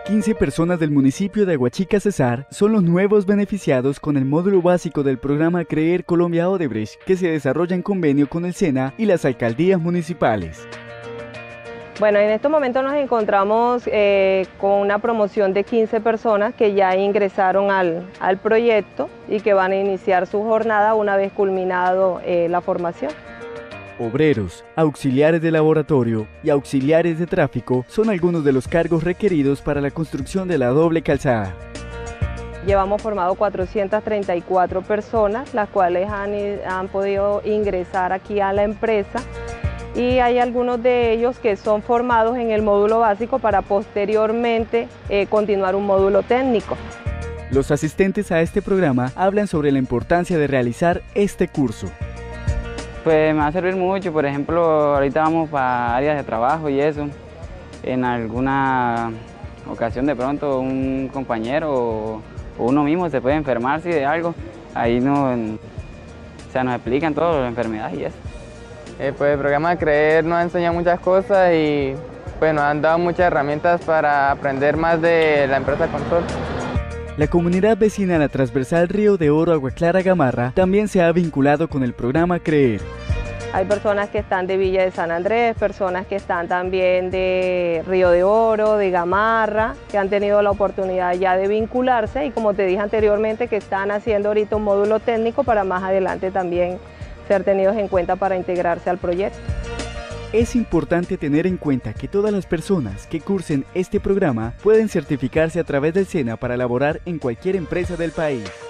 15 personas del municipio de Aguachica Cesar son los nuevos beneficiados con el módulo básico del programa Creer Colombia Odebrecht, que se desarrolla en convenio con el SENA y las alcaldías municipales. Bueno, en estos momentos nos encontramos con una promoción de 15 personas que ya ingresaron al proyecto y que van a iniciar su jornada una vez culminado la formación. Obreros, auxiliares de laboratorio y auxiliares de tráfico son algunos de los cargos requeridos para la construcción de la doble calzada. Llevamos formado 434 personas, las cuales han podido ingresar aquí a la empresa, y hay algunos de ellos que son formados en el módulo básico para posteriormente continuar un módulo técnico. Los asistentes a este programa hablan sobre la importancia de realizar este curso. Pues me va a servir mucho, por ejemplo, ahorita vamos para áreas de trabajo y eso. En alguna ocasión de pronto un compañero o uno mismo se puede enfermar de algo. Ahí nos explican todas las enfermedades y eso. Pues el programa Creer nos ha enseñado muchas cosas y pues nos han dado muchas herramientas para aprender más de la empresa Consol. La comunidad vecina de la transversal Río de Oro Agua Clara Gamarra también se ha vinculado con el programa Creer. Hay personas que están de Villa de San Andrés, personas que están también de Río de Oro, de Gamarra, que han tenido la oportunidad ya de vincularse y, como te dije anteriormente, que están haciendo ahorita un módulo técnico para más adelante también ser tenidos en cuenta para integrarse al proyecto. Es importante tener en cuenta que todas las personas que cursen este programa pueden certificarse a través del SENA para laborar en cualquier empresa del país.